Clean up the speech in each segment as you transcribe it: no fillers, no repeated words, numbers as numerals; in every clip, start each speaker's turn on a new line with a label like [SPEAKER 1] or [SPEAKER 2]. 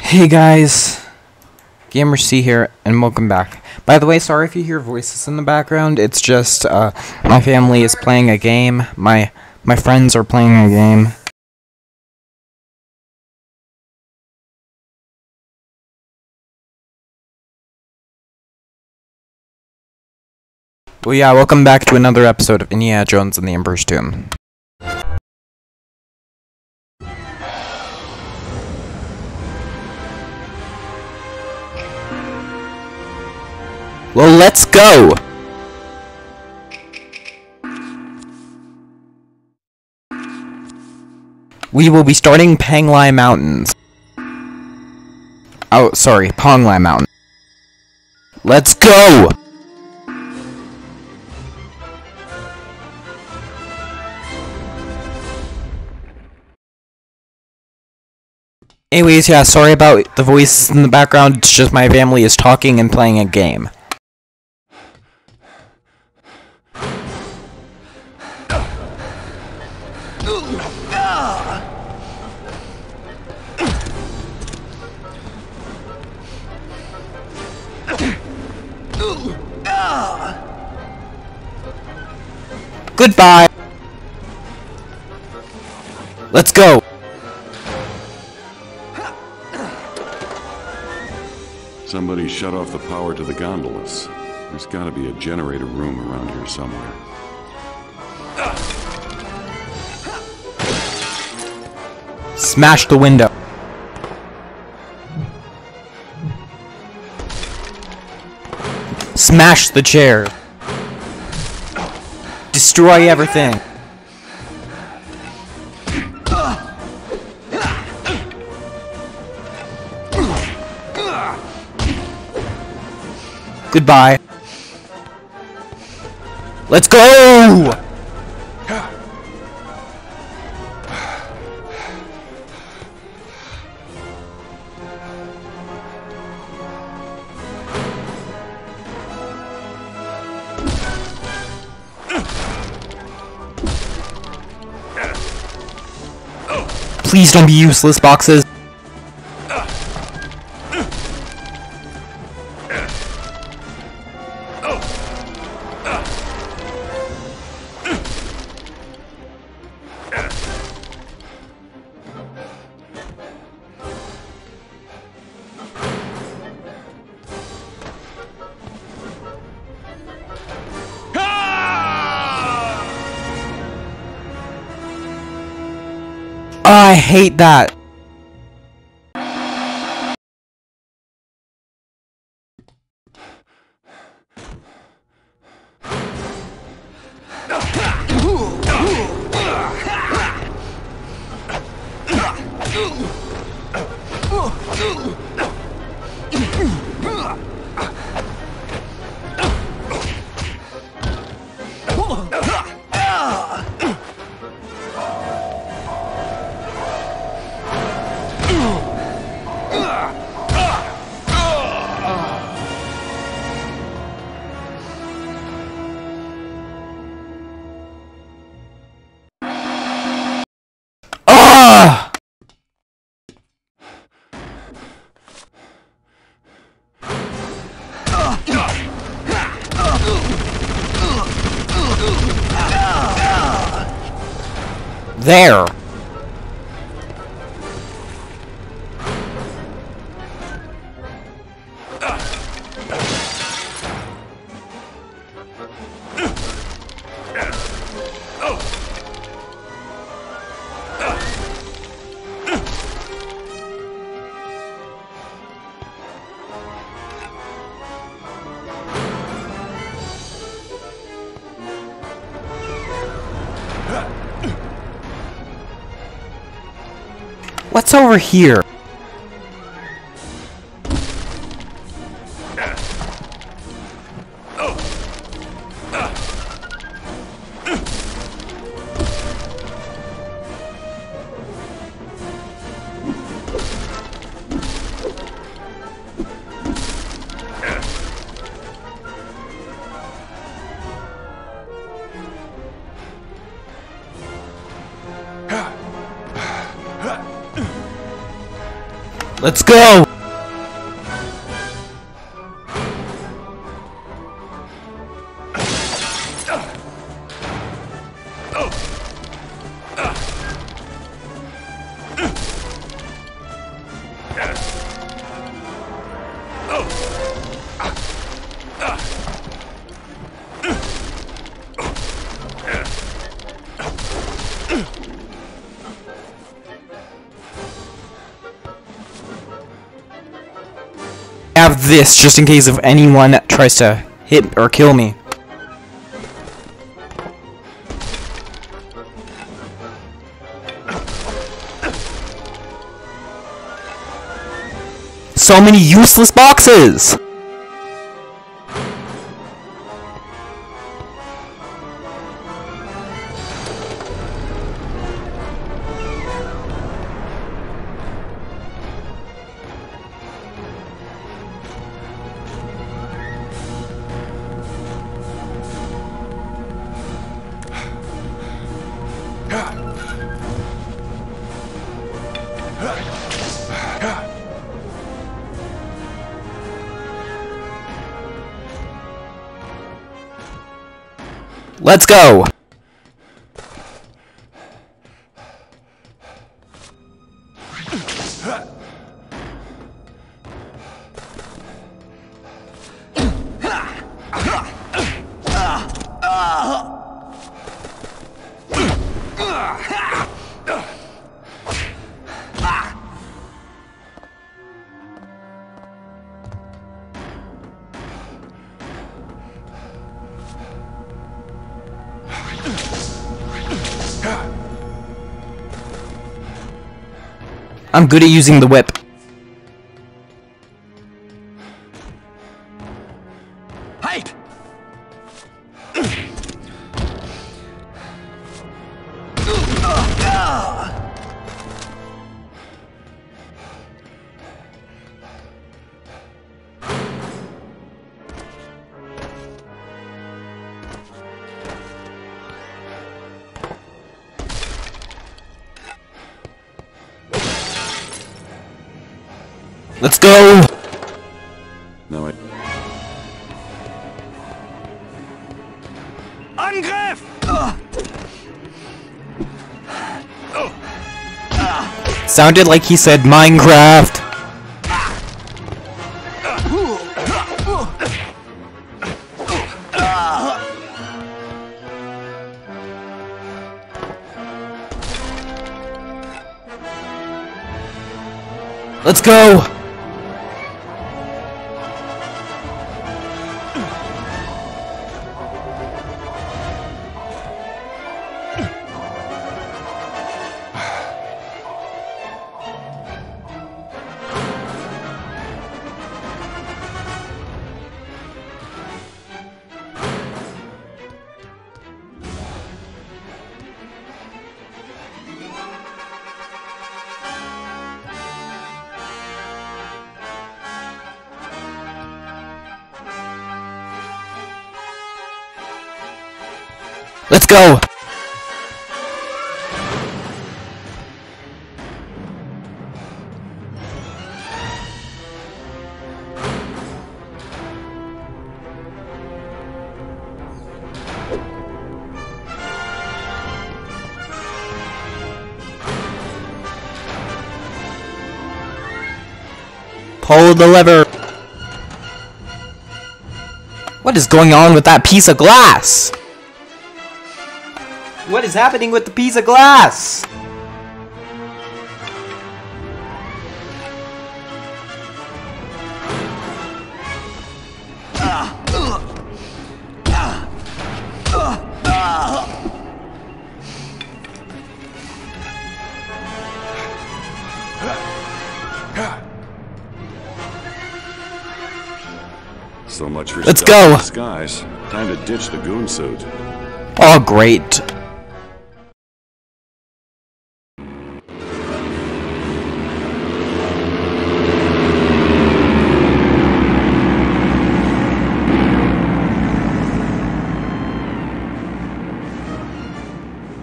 [SPEAKER 1] Hey guys, GamerC here, and welcome back. By the way, sorry if you hear voices in the background. It's just my family is playing a game. My friends are playing a game. Well, yeah, welcome back to another episode of Indiana Jones and the Emperor's Tomb. Well, let's go! We will be starting Panglai Mountains. Oh, sorry, Ponglai Mountain. Let's go! Anyways, yeah, sorry about the voices in the background. It's just my family is talking and playing a game. Goodbye! Let's go!
[SPEAKER 2] Somebody shut off the power to the gondolas. There's gotta be a generator room around here somewhere.
[SPEAKER 1] Smash the window. Smash the chair. Destroy everything. Goodbye. Let's go! Please don't be useless boxes. I hate that. There. What's over here? Let's go! I have this just in case if anyone tries to hit or kill me. So many useless boxes! Let's go! I'm good at using the whip.
[SPEAKER 3] Halt!
[SPEAKER 1] Let's go!
[SPEAKER 2] No,
[SPEAKER 3] Angriff!
[SPEAKER 1] Sounded like he said Minecraft. Let's go! Let's go! Pull the lever! What is going on with that piece of glass? What is happening with the piece of glass?
[SPEAKER 2] so much for
[SPEAKER 1] Let's
[SPEAKER 2] stuff
[SPEAKER 1] go.
[SPEAKER 2] in disguise. Time to ditch the goon suit.
[SPEAKER 1] Oh, great.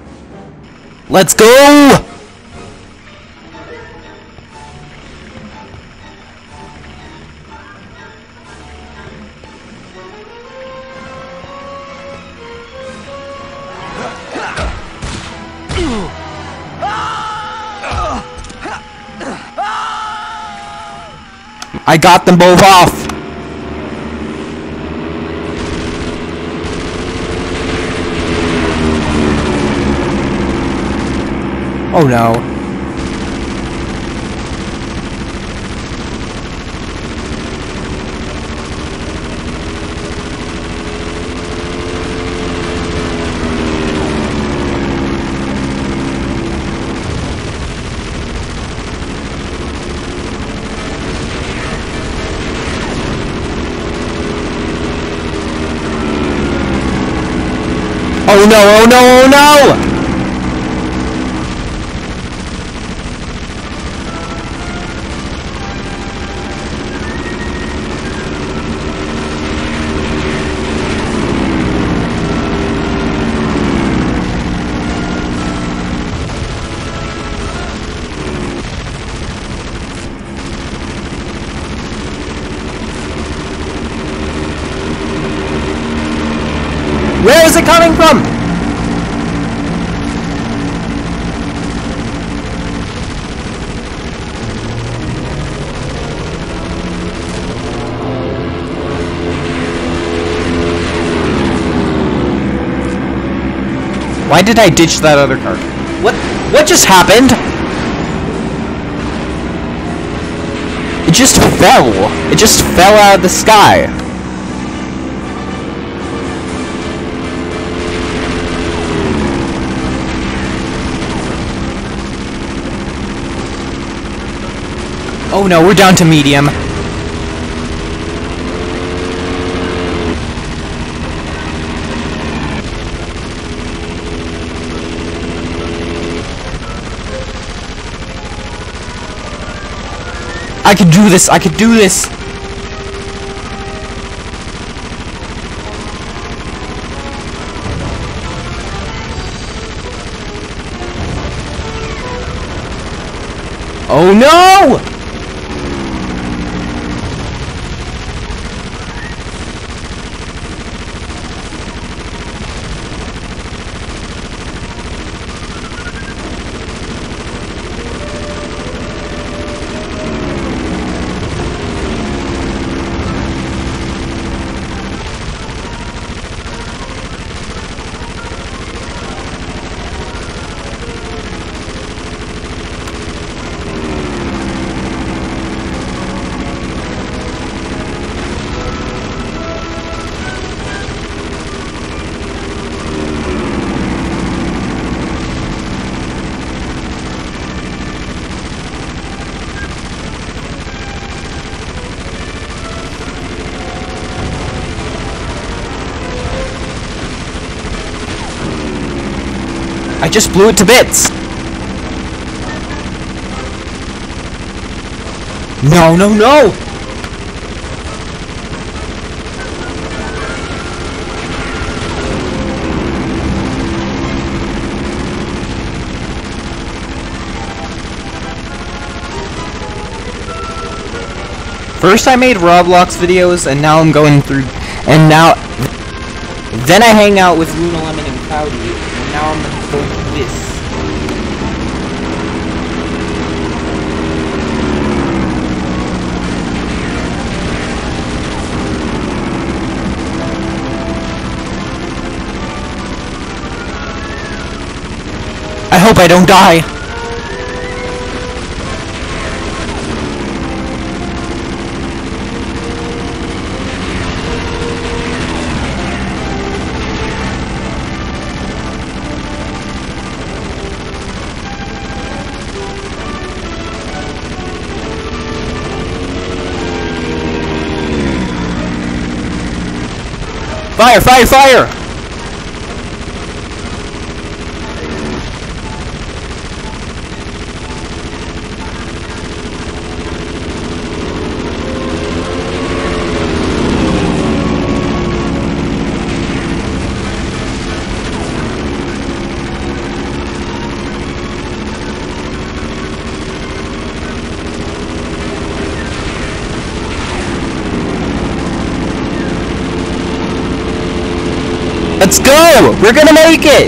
[SPEAKER 1] Let's go! I got them both off. Oh no. Oh no, oh no, oh no! Where is it coming from? Why did I ditch that other car? What just happened? It just fell. It just fell out of the sky. Oh no, we're down to medium. I can do this, I can do this! Oh no! I just blew it to bits! No, no, no! First I made Roblox videos, and now I'm going through, and now, then I hang out with Luna Lemon and Cloudy, and now I'm going through this. I hope I don't die. Fire, fire, fire! Let's go! We're gonna make it!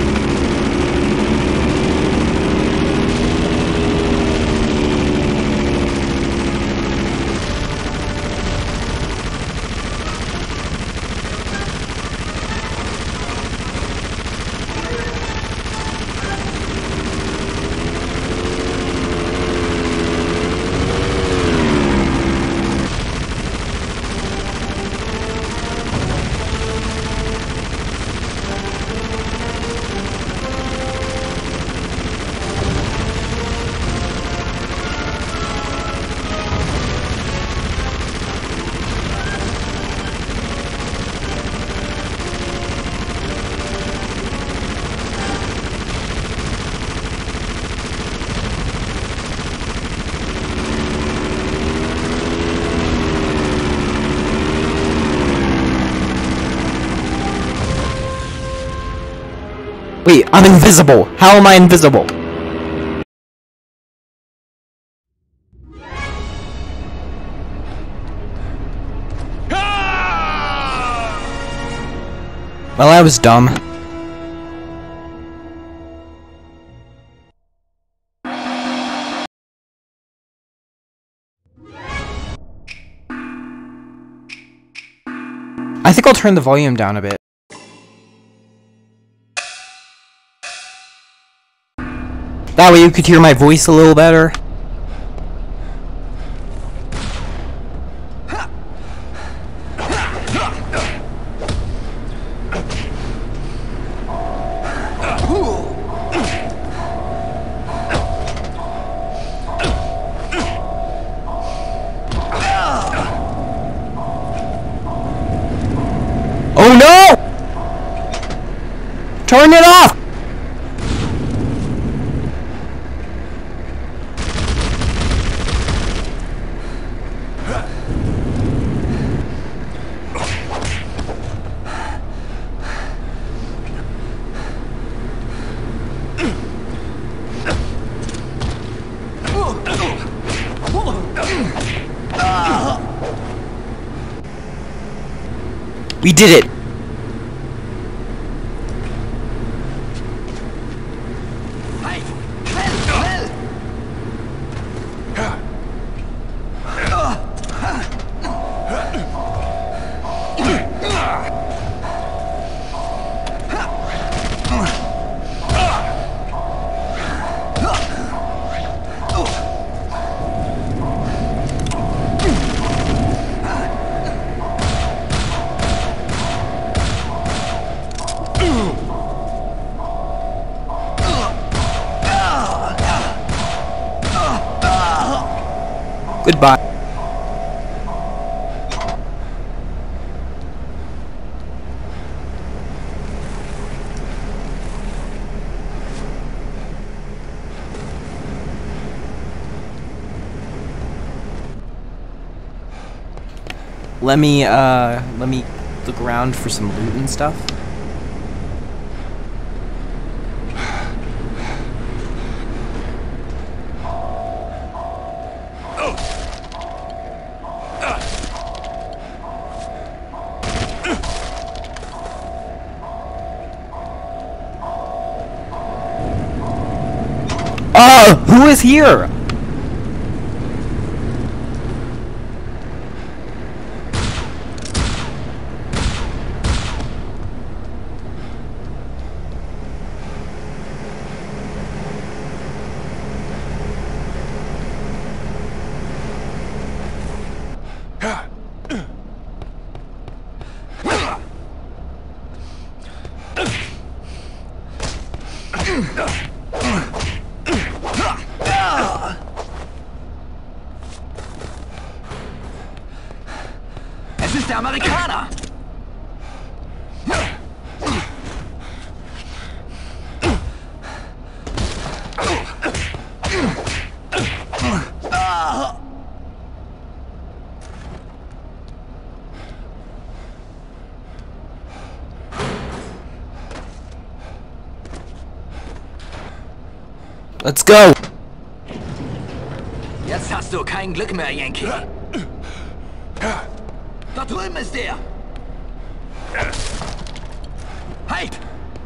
[SPEAKER 1] Wait, I'm invisible! How am I invisible? Well, I was dumb. I think I'll turn the volume down a bit. That way you could hear my voice a little better. Oh no! Turn it off! We did it! Goodbye. Let me look around for some loot and stuff. Who is here?
[SPEAKER 3] Es ist der Amerikaner!
[SPEAKER 1] Let's go!
[SPEAKER 3] Jetzt hast du kein Glück mehr, Yankee. Da drüben ist der! Halt!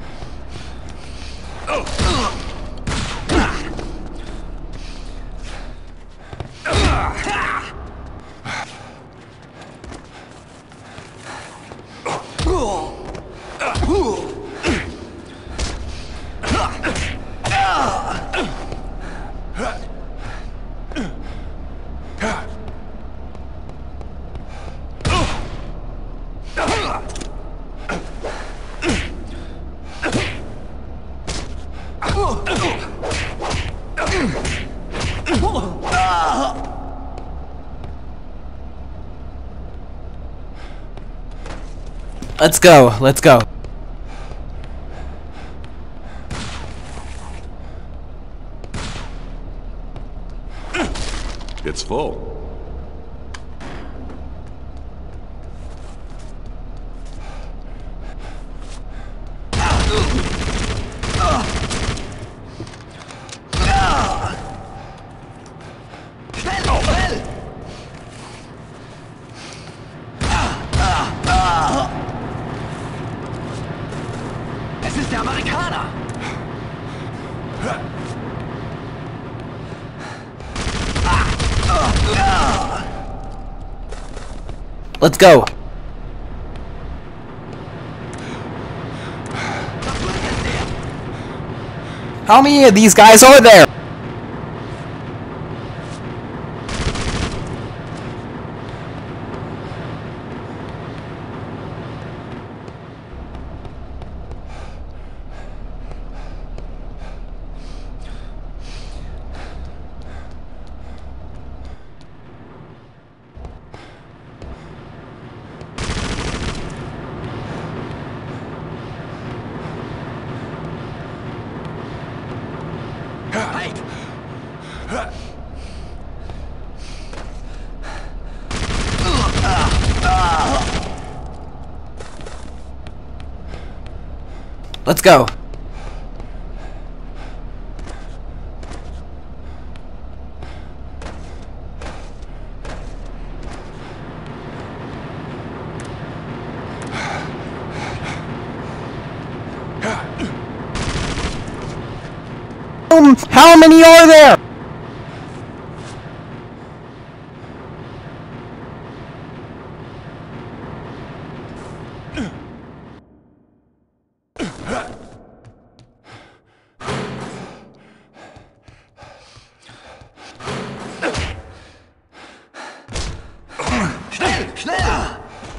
[SPEAKER 1] Let's go, let's go.
[SPEAKER 2] It's full.
[SPEAKER 1] Let's go. How many of these guys are there?
[SPEAKER 3] Halt!
[SPEAKER 1] Let's go. How many are there?
[SPEAKER 3] Schnell! Schneller!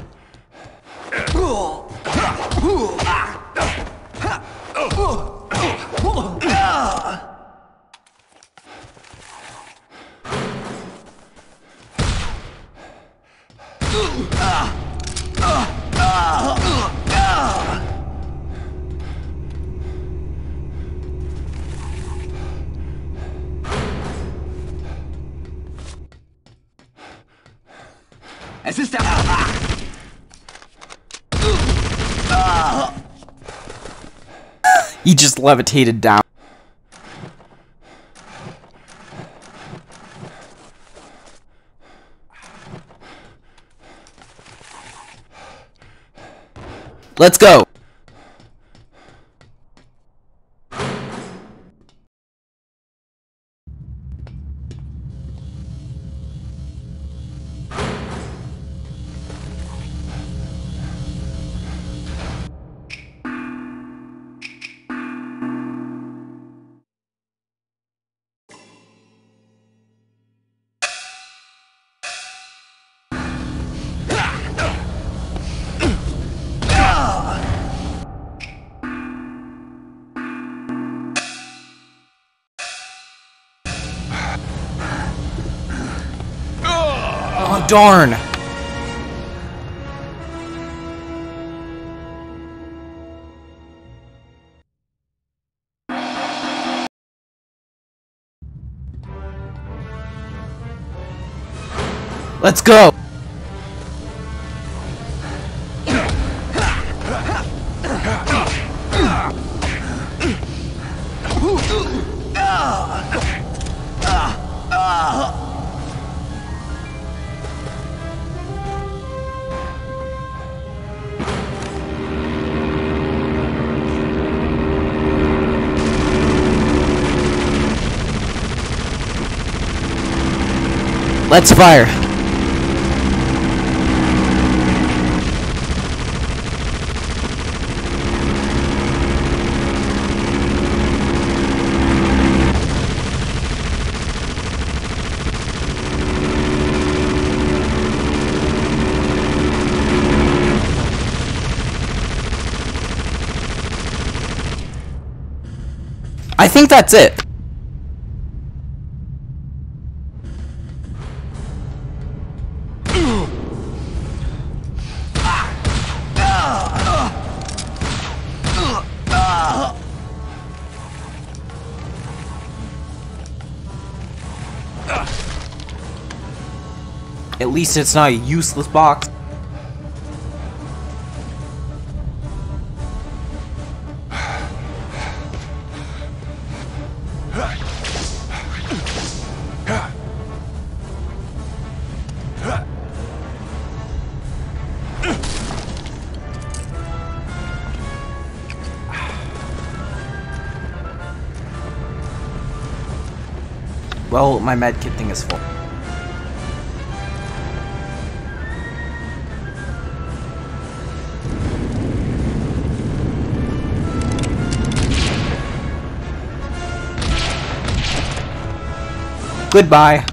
[SPEAKER 3] Es ist der...
[SPEAKER 1] He just levitated down. Let's go. Oh, darn. Let's go. Let's fire. I think that's it. At least it's not a useless box. Well, my medkit thing is full. Goodbye.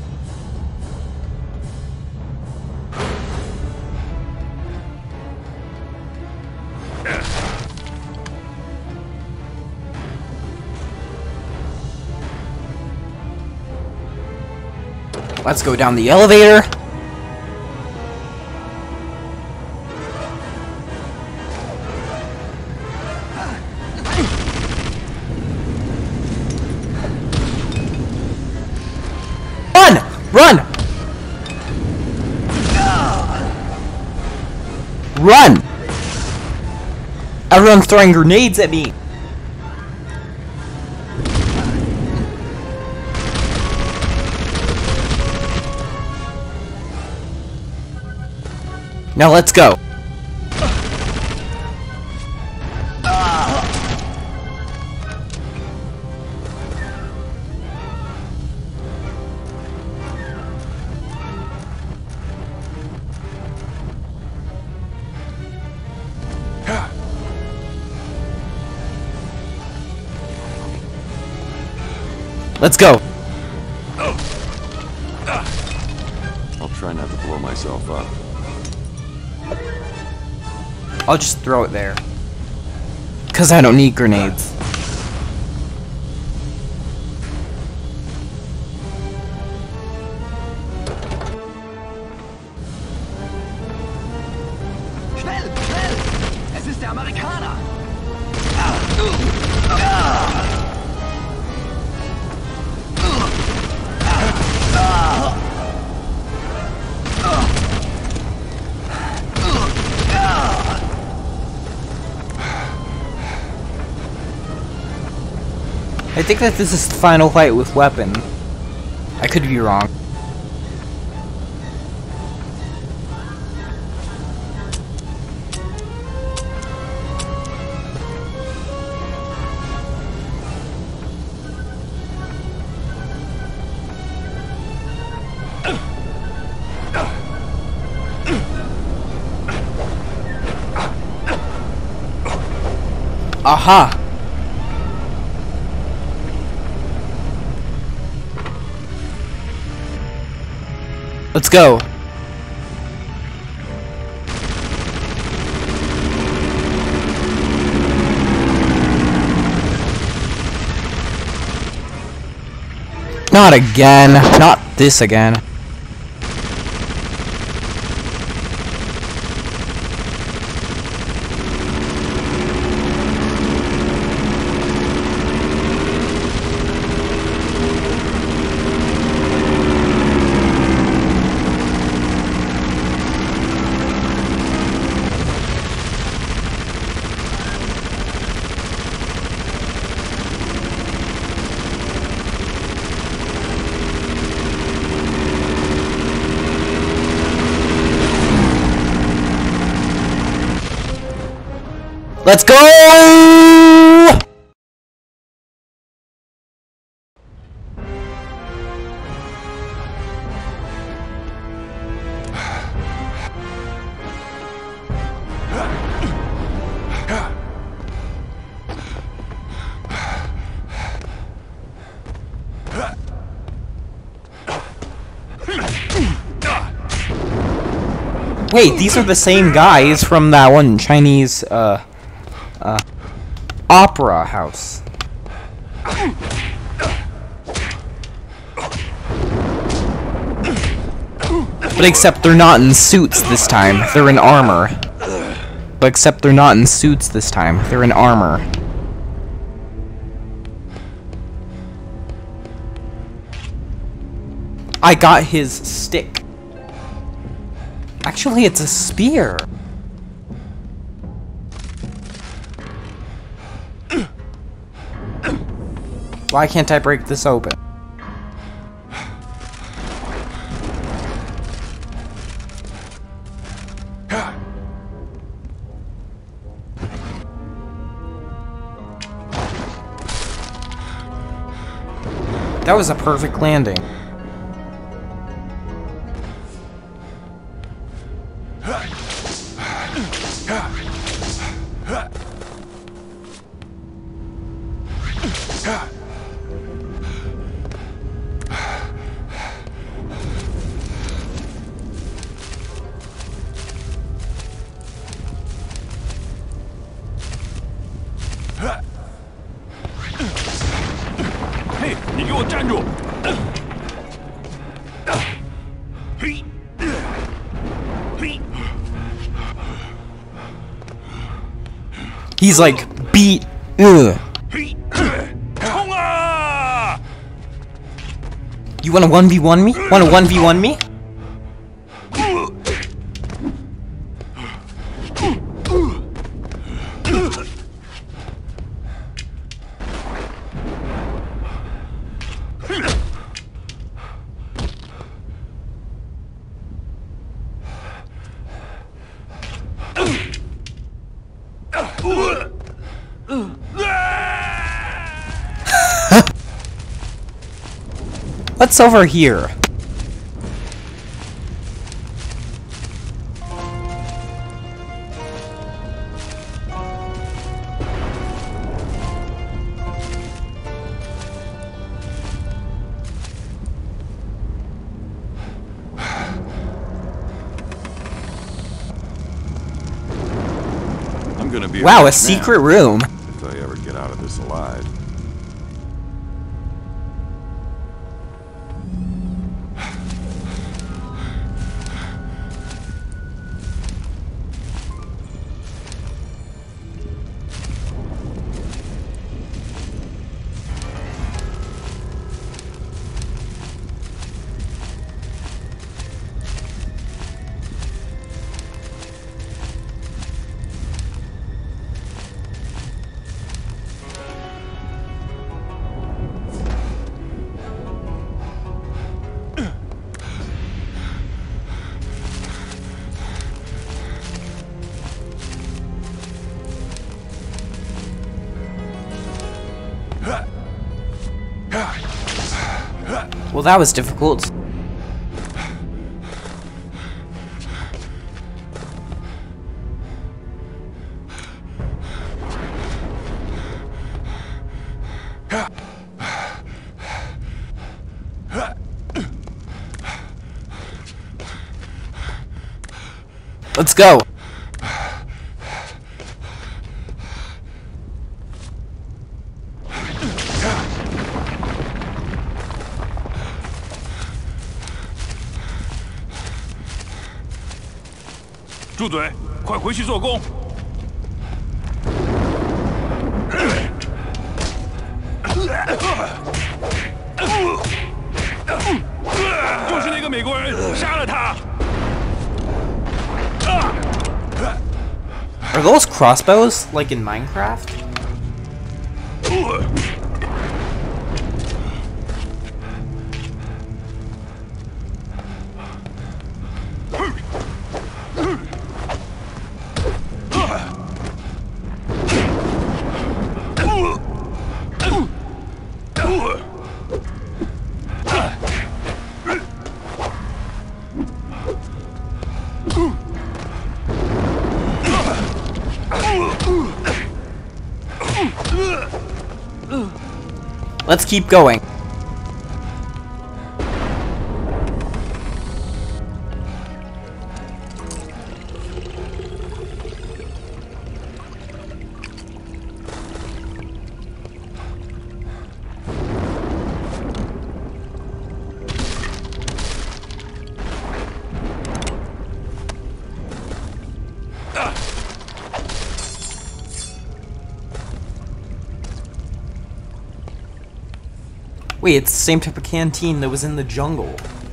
[SPEAKER 1] Let's go down the elevator. Run! Run! Everyone's throwing grenades at me. Now let's go. Let's go.
[SPEAKER 2] I'll try not to blow myself up.
[SPEAKER 1] I'll just throw it there. 'Cause I don't need grenades.
[SPEAKER 3] Schnell, schnell! Es ist der Amerikaner!
[SPEAKER 1] I think that this is the final fight with weapon. I could be wrong. Aha! Let's go. Not again. Not this again. Let's go! Wait, these are the same guys from that one Chinese, opera house. But except they're not in suits this time, they're in armor. But except they're not in suits this time, they're in armor. I got his stick. Actually, it's a spear. Why can't I break this open? That was a perfect landing. He's like, beat. Ugh. You wanna 1v1 me? Wanna 1v1 me? What's over here?
[SPEAKER 2] I'm gonna be
[SPEAKER 1] Wow, a
[SPEAKER 2] rich
[SPEAKER 1] secret
[SPEAKER 2] man
[SPEAKER 1] room.
[SPEAKER 2] if I ever get out of this alive.
[SPEAKER 1] Well, that was difficult. Let's go. Are those crossbows like in Minecraft? Let's keep going. Wait, it's the same type of canteen that was in the jungle.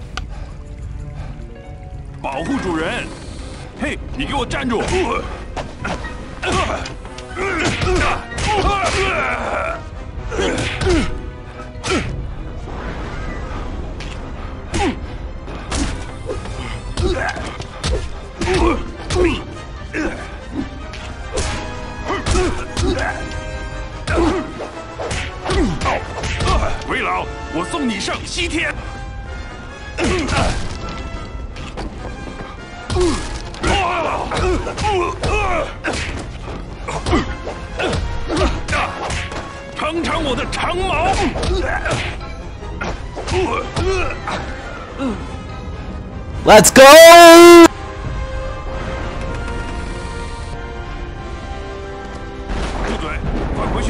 [SPEAKER 4] 保护主人！嘿，你给我站住！鬼佬，我送你上西天！尝尝我的长矛！
[SPEAKER 1] Let's go!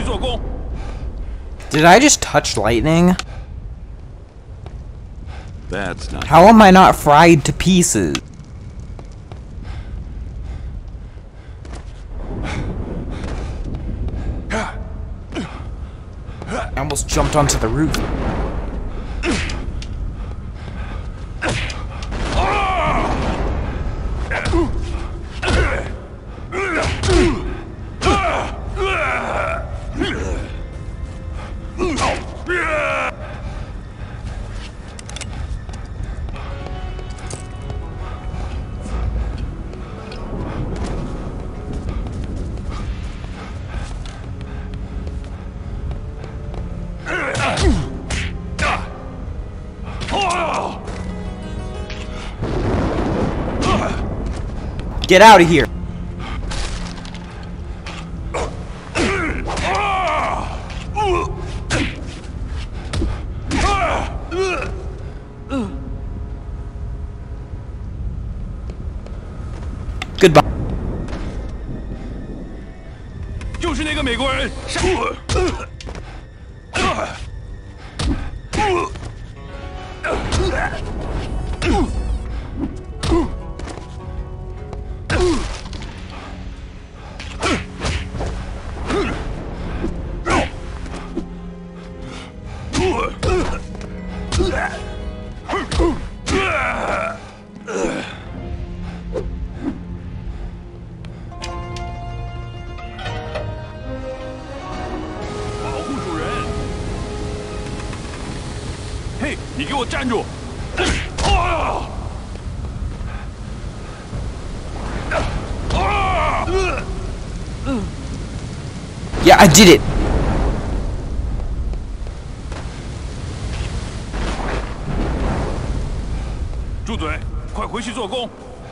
[SPEAKER 4] Did
[SPEAKER 1] I just touch lightning?
[SPEAKER 2] That's not.
[SPEAKER 1] How am I not fried to pieces? I almost jumped onto the roof. Get out of here! Goodbye.
[SPEAKER 4] 就是那个美国人。保护主人！嘿，你给我站住！
[SPEAKER 1] Yeah, I did it!
[SPEAKER 4] 住嘴！快回去做工。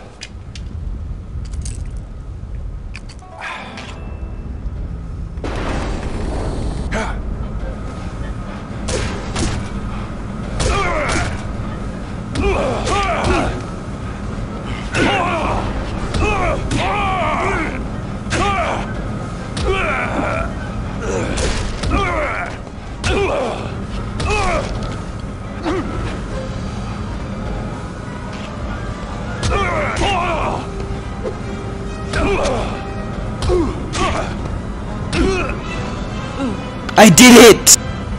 [SPEAKER 1] I did it!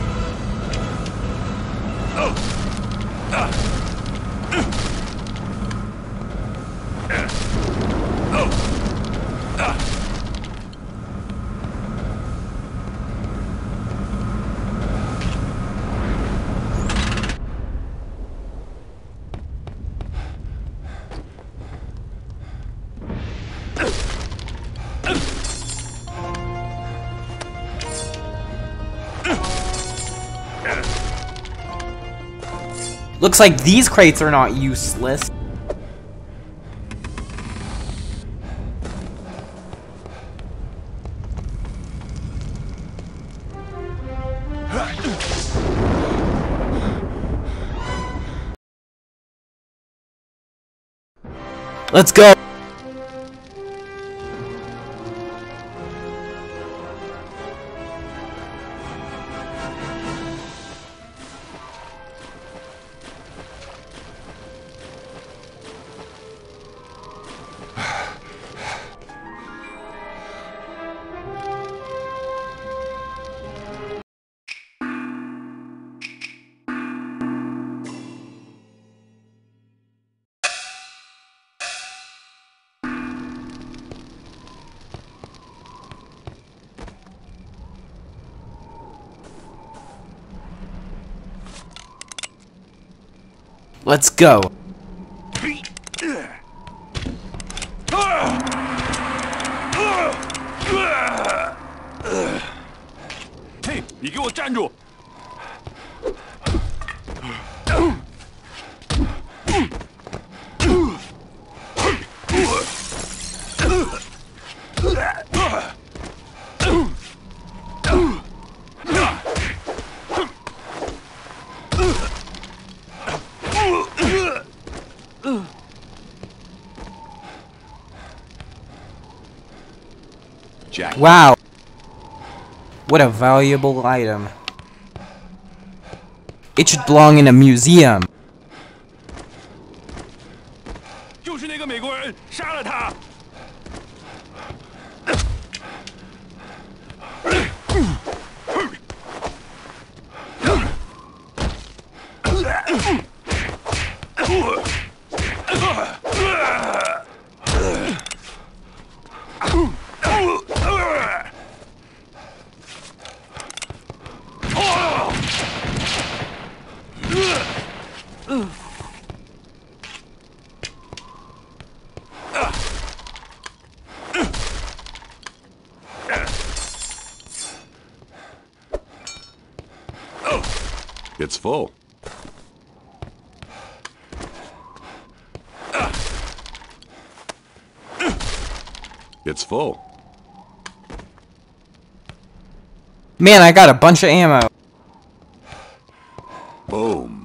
[SPEAKER 1] Looks like these crates are not useless. Let's go! Let's go.
[SPEAKER 4] 嘿，你给我站住！
[SPEAKER 2] Jack.
[SPEAKER 1] Wow. What a valuable item. It should belong in a museum.
[SPEAKER 4] 就是那个美国人杀了他。
[SPEAKER 2] It's full. It's full.
[SPEAKER 1] Man, I got a bunch of ammo.
[SPEAKER 2] Boom.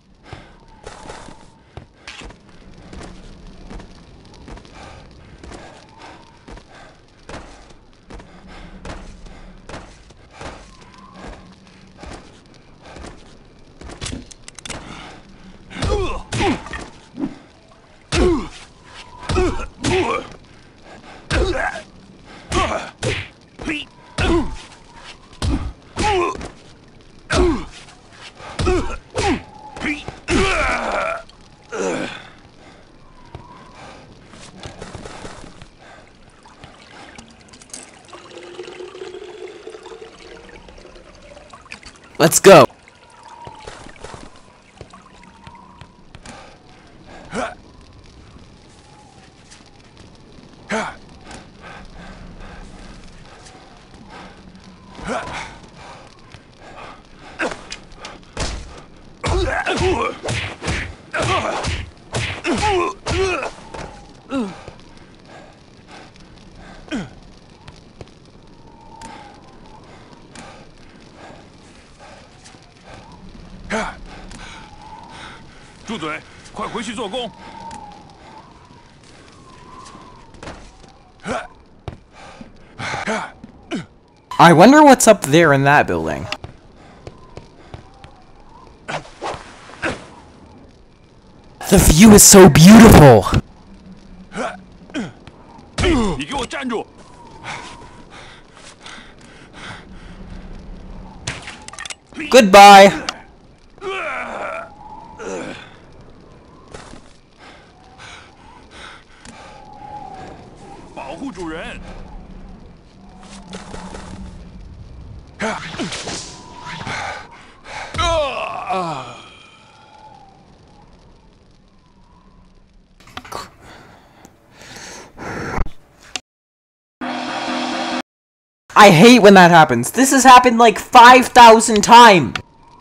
[SPEAKER 1] Let's go.
[SPEAKER 3] Ugh!
[SPEAKER 4] 住嘴！快回去做工。
[SPEAKER 1] I wonder what's up there in that building. The view is so beautiful.
[SPEAKER 4] 你给我站住！
[SPEAKER 1] Goodbye.
[SPEAKER 4] 保护主人。
[SPEAKER 1] I hate when that happens. This has happened like 5,000 times.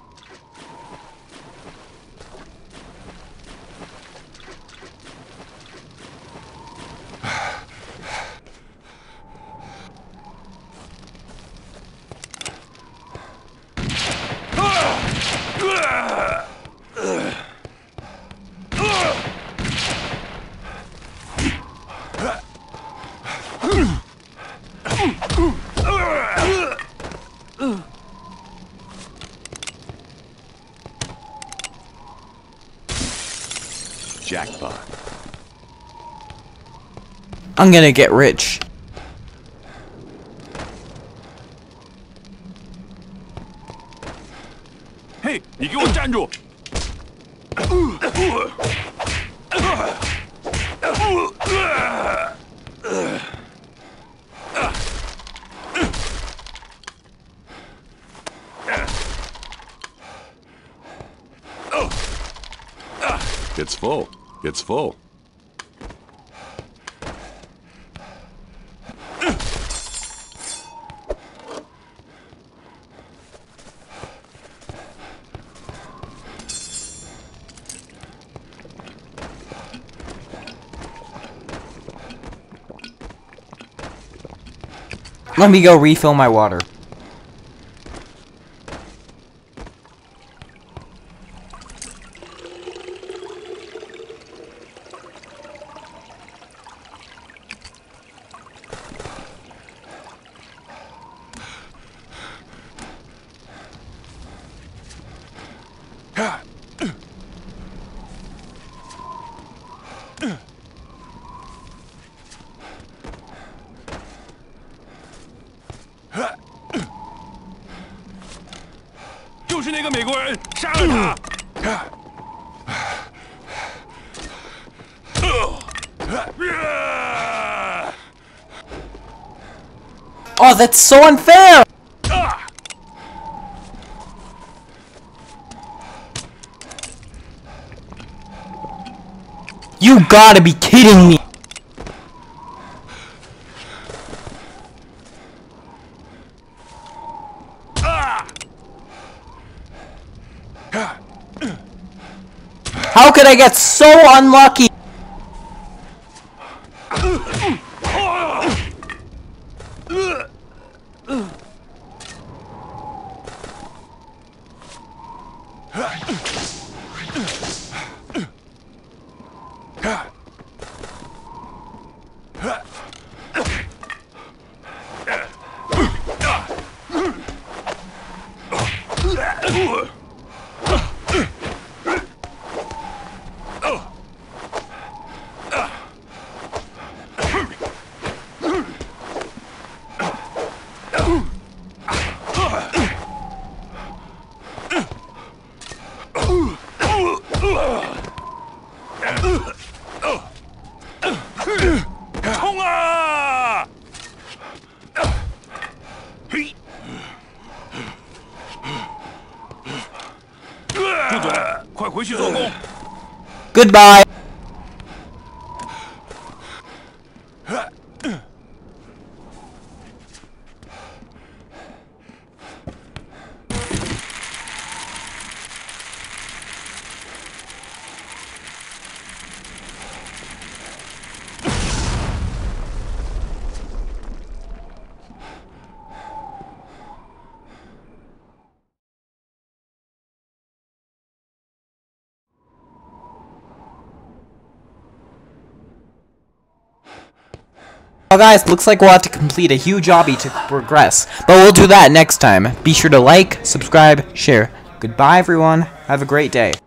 [SPEAKER 2] Jackpot.
[SPEAKER 1] I'm gonna get rich.
[SPEAKER 4] Hey, 你给我站住！
[SPEAKER 2] It's full. It's full.
[SPEAKER 1] Let me go refill my water.
[SPEAKER 4] 那个美国人，杀了他！
[SPEAKER 1] Oh, that's so unfair! You gotta be kidding me! How could I get so unlucky? Goodbye. Well guys, looks like we'll have to complete a huge obby to progress, but we'll do that next time. Be sure to like, subscribe, share. Goodbye everyone, have a great day.